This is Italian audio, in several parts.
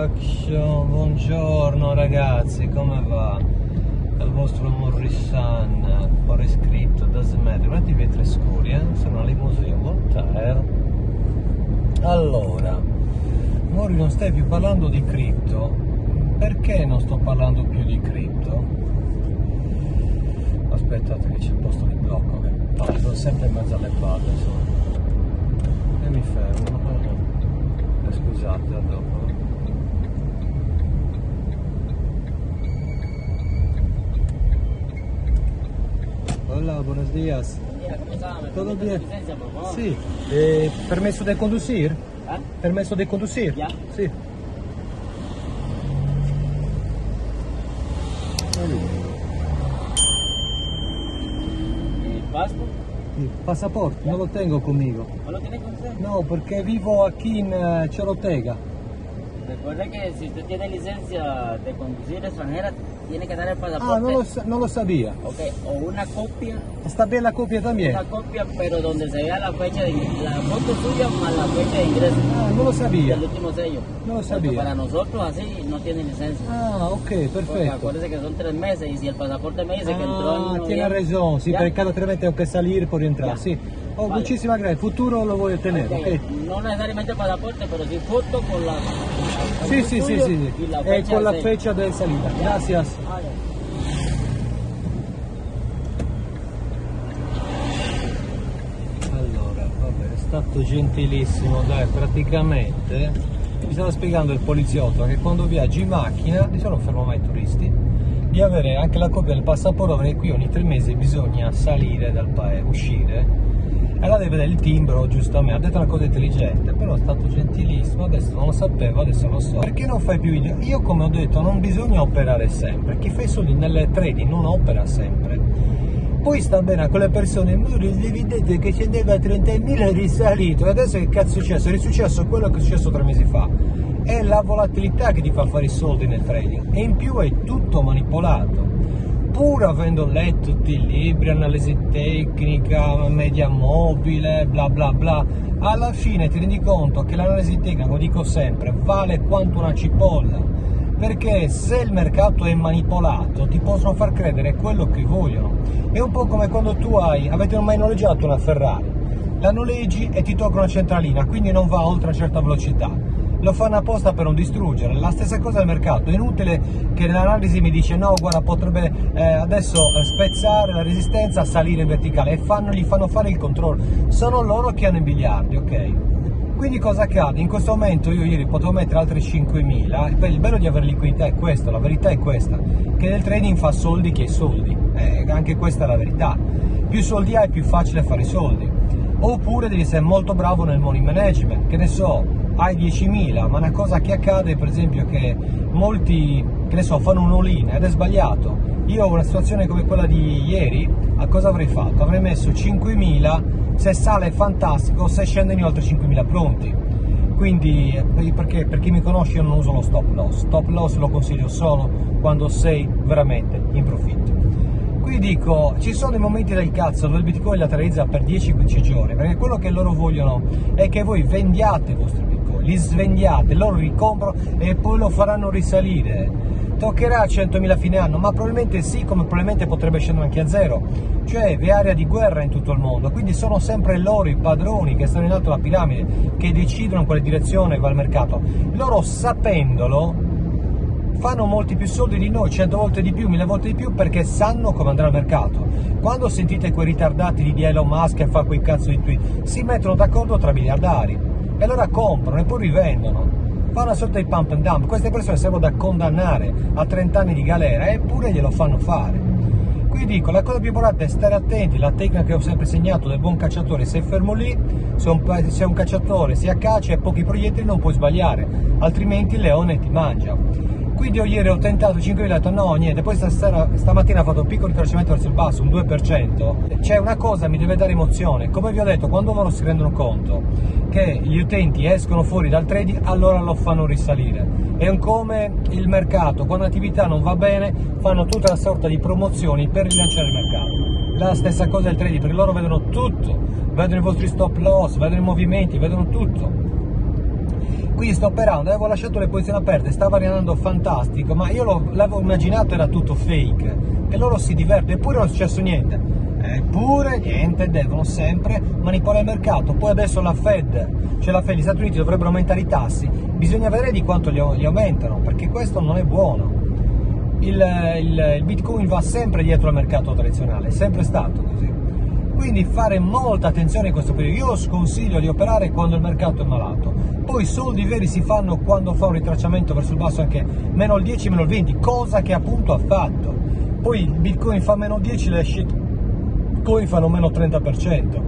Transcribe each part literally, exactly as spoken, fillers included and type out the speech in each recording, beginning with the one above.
Action, buongiorno ragazzi, come va? Dal vostro Morrisan, fuori scritto, doesn't matter. Guardate i vetri scuri, eh? Sono una limousine, Voltaire. Allora, Mori, non stai più parlando di cripto. Perché non sto parlando più di cripto? Aspettate che c'è il posto di blocco, che palle, sono sempre in mezzo alle palle, insomma. E mi fermo. Eh, scusate, a dopo. Hola, buenos días. ¿Todo bien? Sí. Eh, ¿Permiso de conducir? ¿Ah? ¿Permiso de conducir? Ya. Sí. ¿El pasto? Sí. Pasaporte, no lo tengo conmigo. ¿No lo tiene con usted? No, porque vivo aquí en uh, Chorotega. Recuerde que si usted tiene licencia de conducir extranjera, tiene que dar el pasaporte. Ah, no lo, sa- no lo sabía. Ok, o una copia, Está bien la copia también. una copia, pero donde se vea la fecha de la foto suya más la fecha de ingreso. Ah, no lo sabía. El último sello. No lo Porque sabía. para nosotros así no tiene licencia. Ah, ok, Porque perfecto. acuérdese que son tres meses y si el pasaporte me dice que entró en Ah, noviembre, tiene razón, sí, ya. perché cada tres meses tengo que salir por entrar, Ya. sí. Oh, Vale. muchísimas gracias, futuro lo voy a tener, Ok, ok. no necesariamente el pasaporte, pero sí foto con la Sí, sí, sí, suyo sí, y la sí. fecha Eh, con de la sello. fecha de salida, Ya. gracias. Vale. Allora, vabbè, è stato gentilissimo, dai, praticamente mi stava spiegando il poliziotto che quando viaggi in macchina, di solito non fermo mai i turisti, di avere anche la copia del passaporto, perché qui ogni tre mesi bisogna salire dal paese, uscire, e allora deve vedere il timbro, giustamente, ha detto una cosa intelligente, però è stato gentilissimo, adesso non lo sapevo, adesso lo so. Perché non fai più video? Io, come ho detto, non bisogna operare sempre, chi fa i soldi nelle trading non opera sempre. Poi sta bene a quelle persone, Muri, devi dire che scendeva a trentamila e risalito, e adesso che cazzo è successo? È risuccesso quello che è successo tre mesi fa. È la volatilità che ti fa fare i soldi nel trading, e in più è tutto manipolato. Pur avendo letto tutti i libri, analisi tecnica, media mobile, bla bla bla, alla fine ti rendi conto che l'analisi tecnica, come dico sempre, vale quanto una cipolla. Perché se il mercato è manipolato ti possono far credere quello che vogliono. È un po' come quando tu hai, avete mai noleggiato una Ferrari, la noleggi e ti tocca una centralina, quindi non va oltre una certa velocità, lo fanno apposta per non distruggere. La stessa cosa al mercato, è inutile che l'analisi mi dice no, guarda, potrebbe eh, adesso eh, spezzare la resistenza, salire in verticale, e fanno, gli fanno fare il controllo, sono loro che hanno i miliardi, ok? Quindi cosa accade? In questo momento io ieri potevo mettere altri cinquemila, il bello di avere liquidità è questo, la verità è questa, che nel trading fa soldi chi ha i soldi, eh, anche questa è la verità, più soldi hai più facile fare i soldi, oppure devi essere molto bravo nel money management, che ne so, hai diecimila, ma una cosa che accade per esempio è che molti, che ne so, fanno un all-in ed è sbagliato. Io ho una situazione come quella di ieri, a cosa avrei fatto? Avrei messo cinquemila, se sale è fantastico, se scende ne ho altri cinquemila pronti. Quindi, perché per chi mi conosce io non uso lo stop loss, stop loss lo consiglio solo quando sei veramente in profitto. Qui dico, ci sono dei momenti del cazzo dove il Bitcoin lateralizza per dieci quindici giorni, perché quello che loro vogliono è che voi vendiate i vostri Bitcoin, li svendiate, loro li comprano e poi lo faranno risalire. Toccherà centomila a fine anno, ma probabilmente sì, come probabilmente potrebbe scendere anche a zero, cioè vi è area di guerra in tutto il mondo, quindi sono sempre loro i padroni che stanno in alto la piramide, che decidono in quale direzione va il mercato. Loro, sapendolo, fanno molti più soldi di noi, cento volte di più, mille volte di più, perché sanno come andrà il mercato. Quando sentite quei ritardati di Elon Musk che fa quei cazzo di tweet, si mettono d'accordo tra miliardari e allora comprano e poi rivendono. Fa una sorta di pump and dump. Queste persone servono da condannare a trenta anni di galera, eppure glielo fanno fare. Qui dico, la cosa più importante è stare attenti, la tecnica che ho sempre insegnato del buon cacciatore: sei fermo lì, se un, se un cacciatore si accaccia e pochi proiettili non puoi sbagliare, altrimenti il leone ti mangia. Quindi io ieri ho tentato cinquemila e ho detto no, niente, poi stasera, stamattina ho fatto un piccolo ritracciamento verso il basso, un due per cento. C'è una cosa che mi deve dare emozione, come vi ho detto, quando loro si rendono conto che gli utenti escono fuori dal trading, allora lo fanno risalire. È un come il mercato, quando l'attività non va bene, fanno tutta una sorta di promozioni per rilanciare il mercato. La stessa cosa del trading, perché loro vedono tutto, vedono i vostri stop loss, vedono i movimenti, vedono tutto. Quindi sto operando, avevo lasciato le posizioni aperte, stava andando fantastico, ma io l'avevo immaginato era tutto fake, che loro si divertono, eppure non è successo niente. Eppure niente, devono sempre manipolare il mercato. Poi adesso la Fed, cioè la Fed, gli Stati Uniti dovrebbero aumentare i tassi, bisogna vedere di quanto li, li aumentano, perché questo non è buono. Il, il, il Bitcoin va sempre dietro al mercato tradizionale, è sempre stato così. Quindi fare molta attenzione in questo periodo. Io sconsiglio di operare quando il mercato è malato. Poi i soldi veri si fanno quando fa un ritracciamento verso il basso, anche meno il dieci, meno il venti, cosa che appunto ha fatto. Poi il Bitcoin fa meno dieci, le shitcoin fanno meno trenta per cento.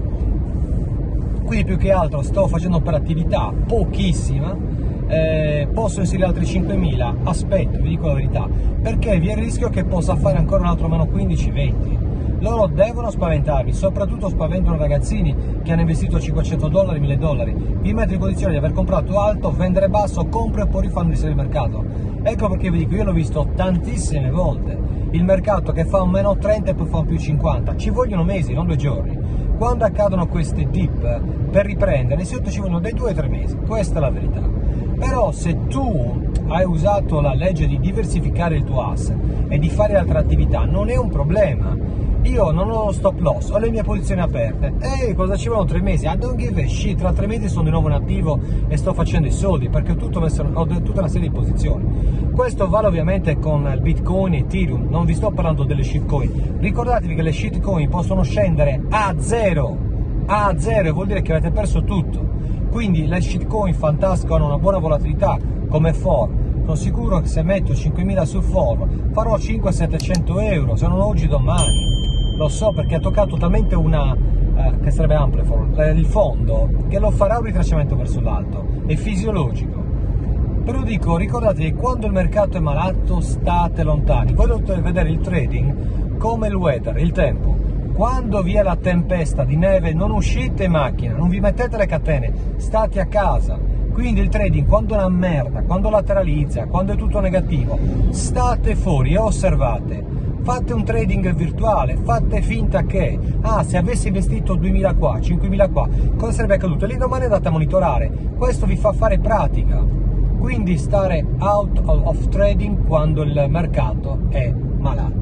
Quindi più che altro sto facendo operatività pochissima, eh, posso inserire altri cinquemila, aspetto, vi dico la verità, perché vi è il rischio che possa fare ancora un altro meno quindici venti. Loro devono spaventarvi, soprattutto spaventano ragazzini che hanno investito cinquecento dollari, mille dollari, vi mettono in condizione di aver comprato alto, vendere basso, compra e poi rifanno di risalire il mercato. Ecco perché vi dico, io l'ho visto tantissime volte, il mercato che fa un meno trenta e poi fa un più cinquanta, ci vogliono mesi, non due giorni. Quando accadono queste dip, per riprendere, di solito ci vogliono dai due ai tre mesi, questa è la verità. Però se tu hai usato la legge di diversificare il tuo asset e di fare altre attività, non è un problema. Io non ho lo stop loss, ho le mie posizioni aperte. Ehi, cosa ci vogliono tre mesi? I don't give a shit, tra tre mesi sono di nuovo in attivo e sto facendo i soldi, perché ho, tutto messo, ho tutta una serie di posizioni. Questo vale ovviamente con il Bitcoin e Ethereum, non vi sto parlando delle shitcoin. Ricordatevi che le shitcoin possono scendere a zero, a zero, e vuol dire che avete perso tutto. Quindi le shitcoin fantastiche hanno una buona volatilità, come F O R. Sono sicuro che se metto cinquemila su F O R farò cinquecento settecento euro, se non oggi domani. Lo so, perché ha toccato talmente una, eh, che sarebbe Amplifor, eh, il fondo, che lo farà un ritracciamento verso l'alto, è fisiologico. Però dico, ricordatevi, quando il mercato è malato state lontani, voi dovete vedere il trading come il weather, il tempo. Quando vi è la tempesta di neve non uscite in macchina, non vi mettete le catene, state a casa. Quindi il trading, quando è una merda, quando lateralizza, quando è tutto negativo, state fuori e osservate. Fate un trading virtuale, fate finta che, ah, se avessi investito duemila qua, cinquemila qua, cosa sarebbe accaduto? E lì domani andate a monitorare. Questo vi fa fare pratica. Quindi stare out of trading quando il mercato è malato.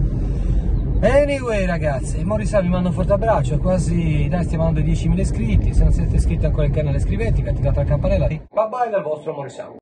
Anyway ragazzi, Morisa vi mando un forte abbraccio, quasi, dai, stiamo andando ai diecimila iscritti. Se non siete iscritti ancora al canale iscrivetevi, attivate la campanella. Bye bye dal vostro Morisa.